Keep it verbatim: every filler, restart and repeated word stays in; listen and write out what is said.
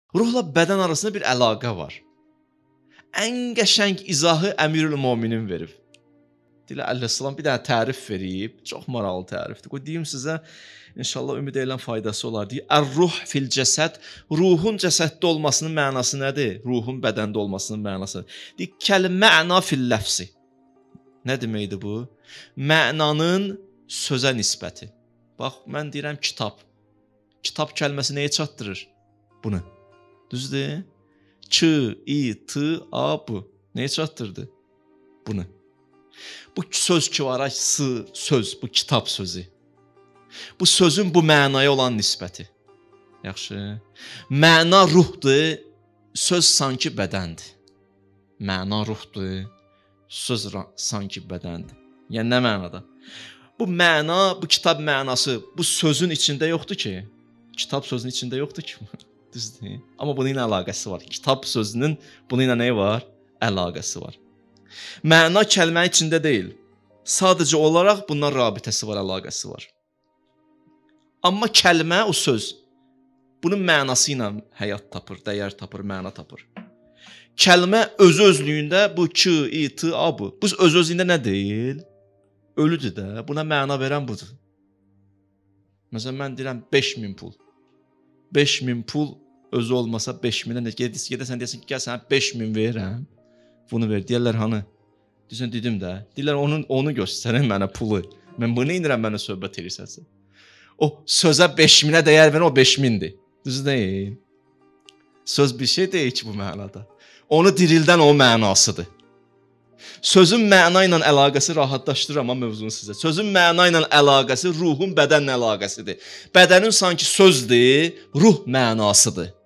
Ruhla bədən arasında bir əlaqə var. Ən qəşəng izahı Əmirül Möminin verib. Dilə əleyhissalam bir dənə tərif verib, çox maraqlı tərifdir. Qoy deyim sizə, inşallah ümid edirəm faydası olar. Deyir, "Ər-ruh fil cəsəd", ruhun cəsəddə olmasının mənası nədir? Ruhun bədəndə olmasının mənası. Deyir, "Kəl-mə'na fil-ləfsi". Nə deməkdir bu? Mənanın sözə nisbəti. Bax, mən deyirəm kitab. Kitab kəlməsi nəyə çatdırır? Bunu. Düzdür? Ç, i, t, a, bu. Nəyə çatdırdı? Bunu. Bu söz ki var, ay, s, söz, bu kitab sözü. Bu sözün bu mənaya olan nisbəti. Yaxşı. Məna ruhdur, söz sanki bədəndir. Məna ruhdur, söz sanki bədəndir. Yəni nə mənada? Bu məna, bu kitab mənası bu sözün içində yoxdur ki. Kitab sözünün içində yoxdur ki. Düzdür? Amma bunun ilə əlaqəsi var. Kitab sözünün bunun ilə nəyi var? Əlaqəsi var. Məna kəlmənin içində deyil. Sadəcə olaraq bundan rabitəsi var, əlaqəsi var. Amma kəlmə, o söz, bunun mənası ilə həyat tapır, dəyər tapır, məna tapır. Kəlmə öz-özlüyündə bu ki, i, t, a, bu. Bu öz-özlüyündə nə deyil? Ölüdür də, buna məna verən budur. Məsələn, mən deyirəm beş min pul. beş min pul özü olmasa beş minə nə gedəsən deyəsən ki, gəl sənə beş min verirəm. Bunu ver. Deyirlər hanı? Deyirsən dedim də. Deyirlər onu onu göstərin mənə pulu. Mən bunu indirəm mənə söhbət edirsən. O sözə beş minə dəyər verən o beş mindir. Düz deyil. Söz bir şey deyil ki bu mənada. Onu dirildən o mənasıdır. Sözün məna ilə əlaqəsi rahatlaşdırır amma mövzunu sizə. Sözün məna ilə əlaqəsi ruhun bədənlə əlaqəsidir. Bədənin sanki sözdür, ruh mənasıdır.